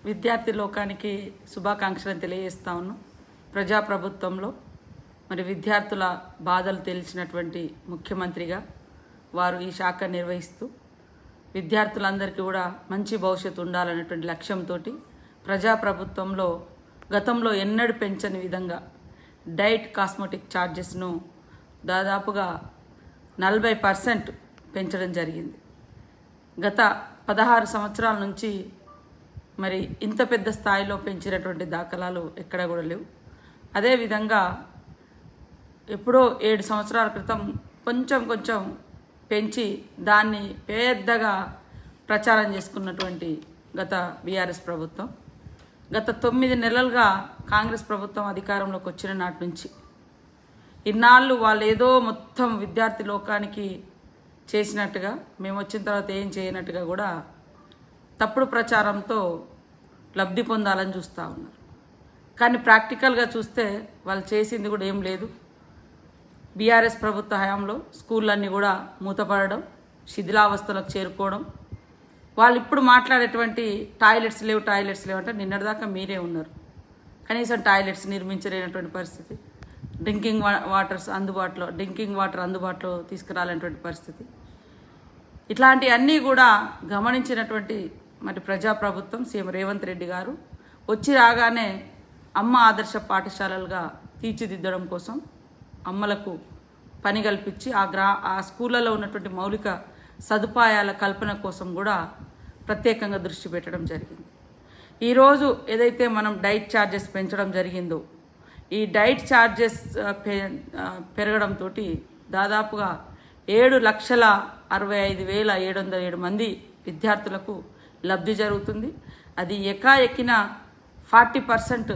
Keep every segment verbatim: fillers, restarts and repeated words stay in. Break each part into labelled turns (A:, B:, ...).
A: విద్యార్థి లోకానికి శుభాకాంక్షలను తెలియజేస్తా ఉన్నాం. ప్రజాప్రభుత్వంలో మరి విద్యార్థుల బాధలు తెలిసినటువంటి ముఖ్యమంత్రిగా వారు ఈ శాఖ నిర్వహిస్తూ విద్యార్థులందరికీ కూడా మంచి భవిష్యత్తు ఉండాలనేటువంటి లక్ష్యంతో ప్రజాప్రభుత్వంలో గతంలో ఎన్నడూ పెంచని విధంగా డైట్ కాస్మెటిక్ ఛార్జెస్ను దాదాపుగా నలభై పర్సెంట్ పెంచడం జరిగింది. గత పదహారు సంవత్సరాల నుంచి మరి ఇంత పెద్ద స్థాయిలో పెంచినటువంటి దాఖలాలు ఎక్కడ కూడా లేవు. అదేవిధంగా ఎప్పుడో ఏడు సంవత్సరాల క్రితం కొంచెం కొంచెం పెంచి దాన్ని పెద్దగా ప్రచారం చేసుకున్నటువంటి గత బీఆర్ఎస్ ప్రభుత్వం గత తొమ్మిది నెలలుగా కాంగ్రెస్ ప్రభుత్వం అధికారంలోకి వచ్చిన నాటి నుంచి ఇన్నాళ్ళు వాళ్ళు ఏదో మొత్తం విద్యార్థి లోకానికి చేసినట్టుగా మేము వచ్చిన తర్వాత ఏం చేయనట్టుగా కూడా తప్పుడు ప్రచారంతో లబ్ధి పొందాలని చూస్తూ ఉన్నారు. కానీ ప్రాక్టికల్గా చూస్తే వాళ్ళు చేసింది కూడా ఏం లేదు. బీఆర్ఎస్ ప్రభుత్వ హయాంలో స్కూళ్ళన్నీ కూడా మూతపడడం, శిథిలావస్థలకు చేరుకోవడం, వాళ్ళు ఇప్పుడు మాట్లాడేటువంటి టాయిలెట్స్ లేవు టాయిలెట్స్ లేవు అంటే నిన్నటిదాకా మీరే ఉన్నారు. కనీసం టాయిలెట్స్ నిర్మించలేనటువంటి పరిస్థితి, డ్రింకింగ్ వాటర్స్ అందుబాటులో డ్రింకింగ్ వాటర్ అందుబాటులో తీసుకురాలేనటువంటి పరిస్థితి, ఇట్లాంటివన్నీ కూడా గమనించినటువంటి మరి ప్రజాప్రభుత్వం సీఎం రేవంత్ రెడ్డి గారు వచ్చి రాగానే అమ్మ ఆదర్శ పాఠశాలలుగా తీర్చిదిద్దడం కోసం అమ్మలకు పని కల్పించి ఆ గ్రా ఆ స్కూళ్ళలో ఉన్నటువంటి మౌలిక సదుపాయాల కల్పన కోసం కూడా ప్రత్యేకంగా దృష్టి పెట్టడం జరిగింది. ఈరోజు ఏదైతే మనం డైట్ ఛార్జెస్ పెంచడం జరిగిందో ఈ డైట్ ఛార్జెస్ పెరగడంతో దాదాపుగా ఏడు లక్షల అరవై ఐదు వేల ఏడు వందల ఏడు మంది విద్యార్థులకు లబ్ధి జరుగుతుంది. అది ఎకాఎక్కిన ఫార్టీ పర్సెంట్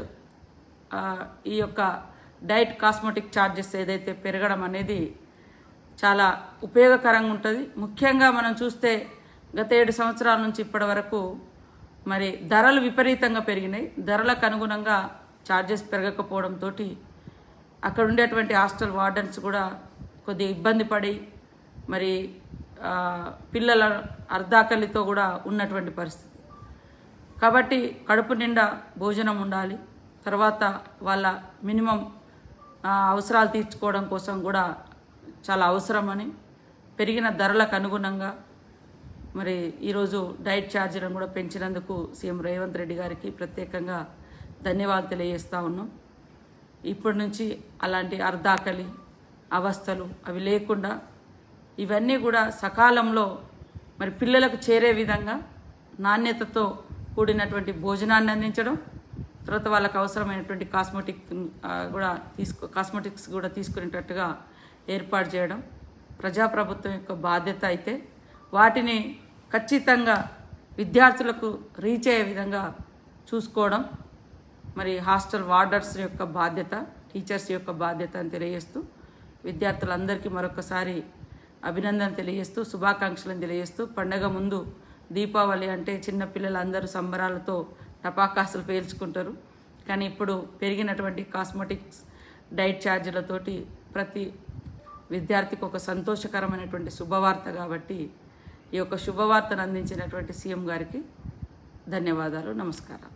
A: ఈ యొక్క డైట్ కాస్మెటిక్ ఛార్జెస్ ఏదైతే పెరగడం అనేది చాలా ఉపయోగకరంగా ఉంటుంది. ముఖ్యంగా మనం చూస్తే గత ఏడు సంవత్సరాల నుంచి ఇప్పటి వరకు మరి ధరలు విపరీతంగా పెరిగినాయి. ధరలకు అనుగుణంగా ఛార్జెస్ పెరగకపోవడంతో అక్కడ ఉండేటువంటి హాస్టల్ వార్డెన్స్ కూడా కొద్దిగా ఇబ్బంది పడి మరి పిల్లల అర్ధాకలితో కూడా ఉన్నటువంటి పరిస్థితి. కాబట్టి కడుపు నిండా భోజనం ఉండాలి, తర్వాత వాళ్ళ మినిమం అవసరాలు తీర్చుకోవడం కోసం కూడా చాలా అవసరమని పెరిగిన ధరలకు అనుగుణంగా మరి ఈరోజు డైట్ ఛార్జీలను కూడా పెంచినందుకు సీఎం రేవంత్ రెడ్డి గారికి ప్రత్యేకంగా ధన్యవాదాలు తెలియజేస్తూ ఉన్నాం. ఇప్పటి నుంచి అలాంటి అర్ధాకలి అవస్థలు అవి లేకుండా ఇవన్నీ కూడా సకాలంలో మరి పిల్లలకు చేరే విధంగా నాణ్యతతో కూడినటువంటి భోజనాన్ని అందించడం, తర్వాత వాళ్ళకు అవసరమైనటువంటి కాస్మెటిక్ కూడా తీసుకో కాస్మెటిక్స్ కూడా తీసుకునేటట్టుగా ఏర్పాటు చేయడం ప్రజాప్రభుత్వం యొక్క బాధ్యత అయితే వాటిని ఖచ్చితంగా విద్యార్థులకు రీచ్ అయ్యే విధంగా చూసుకోవడం మరి హాస్టల్ వార్డర్స్ యొక్క బాధ్యత, టీచర్స్ యొక్క బాధ్యత అని తెలియజేస్తూ విద్యార్థులందరికీ మరొకసారి అభినందన తెలియజేస్తూ శుభాకాంక్షలను తెలియజేస్తూ పండగ ముందు దీపావళి అంటే చిన్నపిల్లలందరూ సంబరాలతో టపాకాసులు పేల్చుకుంటారు. కానీ ఇప్పుడు పెరిగినటువంటి కాస్మెటిక్స్ డైట్ ఛార్జీలతోటి ప్రతి విద్యార్థికి ఒక సంతోషకరమైనటువంటి శుభవార్త కాబట్టి ఈ యొక్క శుభవార్తను అందించినటువంటి సీఎం గారికి ధన్యవాదాలు, నమస్కారం.